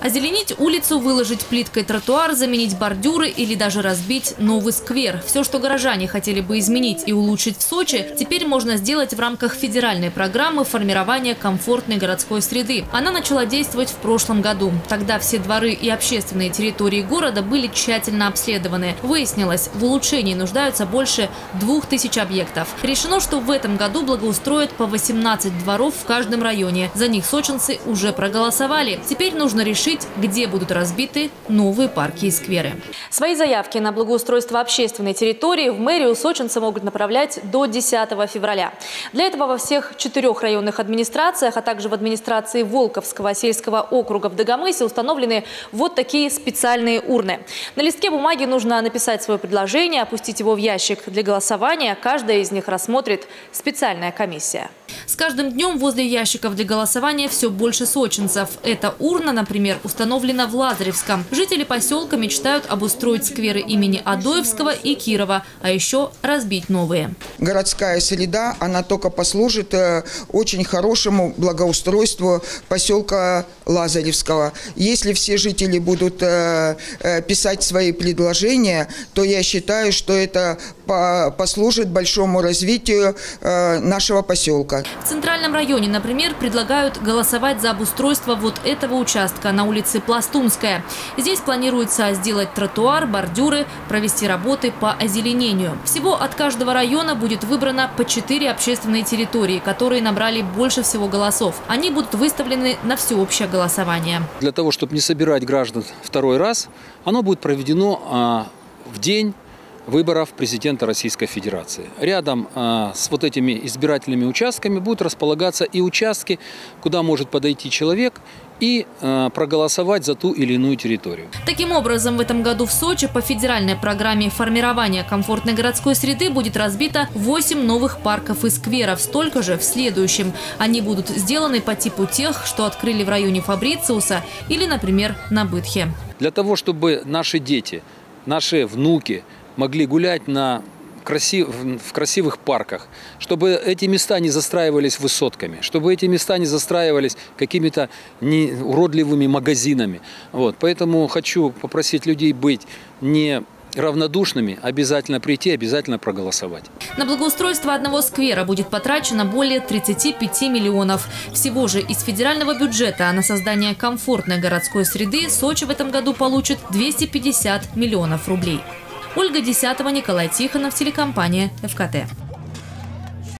Озеленить улицу, выложить плиткой тротуар, заменить бордюры или даже разбить новый сквер. Все, что горожане хотели бы изменить и улучшить в Сочи, теперь можно сделать в рамках федеральной программы формирования комфортной городской среды. Она начала действовать в прошлом году. Тогда все дворы и общественные территории города были тщательно обследованы. Выяснилось, в улучшении нуждаются больше 2000 объектов. Решено, что в этом году благоустроят по 18 дворов в каждом районе. За них сочинцы уже проголосовали. Теперь нужно решить, где будут разбиты новые парки и скверы. Свои заявки на благоустройство общественной территории в мэрию сочинцы могут направлять до 10 февраля. Для этого во всех 4 районных администрациях, а также в администрации Волковского сельского округа в Дагомысе установлены вот такие специальные урны. На листке бумаги нужно написать свое предложение, опустить его в ящик для голосования. Каждая из них рассмотрит специальная комиссия. С каждым днем возле ящиков для голосования все больше сочинцев. Эта урна, например, установлена в Лазаревском. Жители поселка мечтают обустроить скверы имени Адоевского и Кирова, а еще разбить новые. Городская среда, она только послужит очень хорошему благоустройству поселка Лазаревского. Если все жители будут писать свои предложения, то я считаю, что это послужит большому развитию нашего поселка. В Центральном районе, например, предлагают голосовать за обустройство вот этого участка на улице Пластунская. Здесь планируется сделать тротуар, бордюры, провести работы по озеленению. Всего от каждого района будет выбрано по 4 общественные территории, которые набрали больше всего голосов. Они будут выставлены на всеобщее голосование. Для того, чтобы не собирать граждан второй раз, оно будет проведено в день выборов президента Российской Федерации. Рядом с вот этими избирательными участками будут располагаться и участки, куда может подойти человек и проголосовать за ту или иную территорию. Таким образом, в этом году в Сочи по федеральной программе формирования комфортной городской среды будет разбито 8 новых парков и скверов. Столько же в следующем. Они будут сделаны по типу тех, что открыли в районе Фабрициуса или, например, на Бытхе. Для того, чтобы наши дети, наши внуки могли гулять в красивых парках, чтобы эти места не застраивались высотками, чтобы эти места не застраивались какими-то уродливыми магазинами. Вот. Поэтому хочу попросить людей быть не равнодушными, обязательно прийти, обязательно проголосовать. На благоустройство одного сквера будет потрачено более 35 миллионов. Всего же из федерального бюджета на создание комфортной городской среды Сочи в этом году получит 250 миллионов рублей. Ольга Десятова, Николай Тихонов, телекомпания ФКТ.